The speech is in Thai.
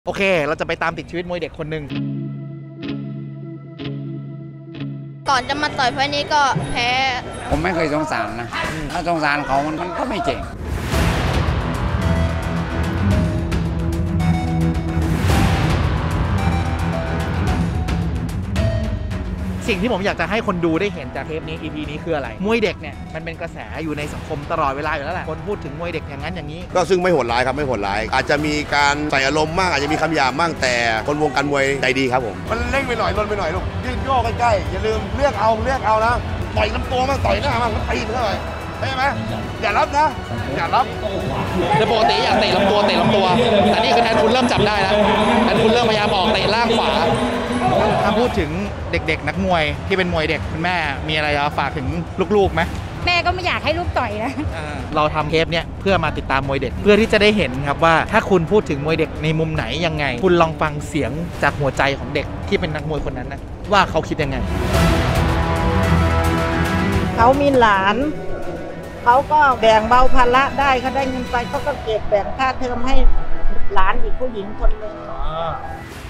โอเคเราจะไปตามติดชีวิตมวยเด็กคนหนึ่งก่อนจะมาต่อยไฟนี้ก็แพ้ผมไม่เคยสงสารนะถ้าสงสารเขามันก็ไม่เจ๋งสิ่งที่ผมอยากจะให้คนดูได้เห็นจากเทปนี้ EP นี้คืออะไรมวยเด็กเนี่ยมันเป็นกระแสอยู่ในสังคมตลอดเวลาอยู่แล้วแหละคนพูดถึงมวยเด็กอย่างนั้นอย่างนี้ก็ซึ่งไม่โหดร้ายครับไม่โหดร้ายอาจจะมีการใส่อารมณ์มากอาจจะมีคำหยาบมากแต่คนวงการมวยใจดีครับผมมันเร่งไปหน่อยลนไปหน่อยลูกยืดโยกใกล้ๆอย่าลืมเลือกเอานะต่อยลำตัวมั่งต่อยหน้ามั่งตีเท่าไหร่ใช่ไหมอย่ารับนะอย่ารับแต่ปกติอยากเตะลำตัวแต่นี่คือแทนคุณเริ่มจับได้แล้วแทนคุณเริ่มพยายามออกเตะล่างขวาถ้าพูดถึงเด็กๆนักมวยที่เป็นมวยเด็กคุณแม่มีอะไรจะฝากถึงลูกๆไหมแม่ก็ไม่อยากให้ลูกต่อยนะเราทำเทปเนี้ยเพื่อมาติดตามมวยเด็กเพื่อที่จะได้เห็นครับว่าถ้าคุณพูดถึงมวยเด็กในมุมไหนยังไงคุณลองฟังเสียงจากหัวใจของเด็กที่เป็นนักมวยคนนั้นนะว่าเขาคิดยังไงเขามีหลานเขาก็แบ่งเบาภาระได้เขาได้เงินไปเขาก็เก็บแบ่งค่าเทอมให้หลานอีกผู้หญิงคนหนึ่ง